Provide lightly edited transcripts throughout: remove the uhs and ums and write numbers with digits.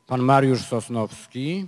Pan Mariusz Sosnowski.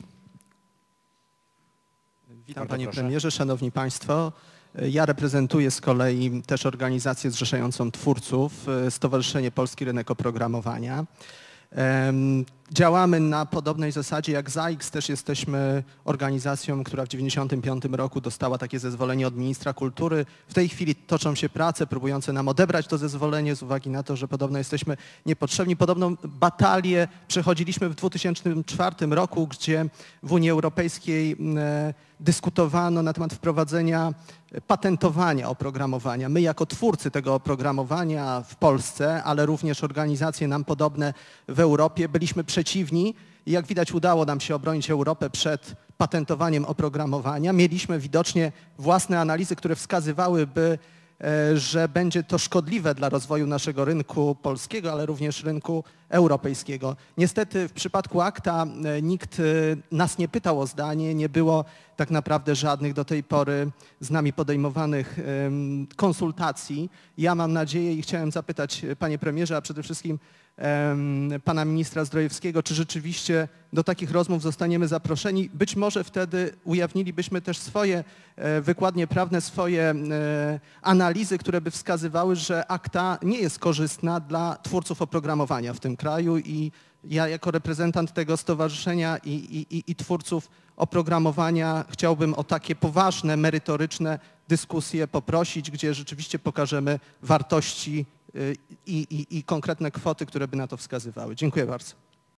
Witam panie premierze, szanowni państwo. Ja reprezentuję z kolei też organizację zrzeszającą twórców, Stowarzyszenie Polski Rynek Oprogramowania. Działamy na podobnej zasadzie jak ZAIKS, też jesteśmy organizacją, która w 1995 roku dostała takie zezwolenie od ministra kultury. W tej chwili toczą się prace próbujące nam odebrać to zezwolenie z uwagi na to, że podobno jesteśmy niepotrzebni. Podobną batalię przechodziliśmy w 2004 roku, gdzie w Unii Europejskiej dyskutowano na temat wprowadzenia patentowania oprogramowania. My jako twórcy tego oprogramowania w Polsce, ale również organizacje nam podobne w Europie byliśmy przeciwni i jak widać udało nam się obronić Europę przed patentowaniem oprogramowania. Mieliśmy widocznie własne analizy, które wskazywałyby, że będzie to szkodliwe dla rozwoju naszego rynku polskiego, ale również rynku europejskiego. Niestety w przypadku ACTA nikt nas nie pytał o zdanie, nie było tak naprawdę żadnych do tej pory z nami podejmowanych konsultacji. Ja mam nadzieję i chciałem zapytać panie premierze, a przede wszystkim pana ministra Zdrojewskiego, czy rzeczywiście do takich rozmów zostaniemy zaproszeni. Być może wtedy ujawnilibyśmy też swoje wykładnie prawne, swoje analizy, które by wskazywały, że ACTA nie jest korzystna dla twórców oprogramowania w tym kraju i ja jako reprezentant tego stowarzyszenia i twórców oprogramowania chciałbym o takie poważne, merytoryczne dyskusje poprosić, gdzie rzeczywiście pokażemy wartości i konkretne kwoty, które by na to wskazywały. Dziękuję bardzo.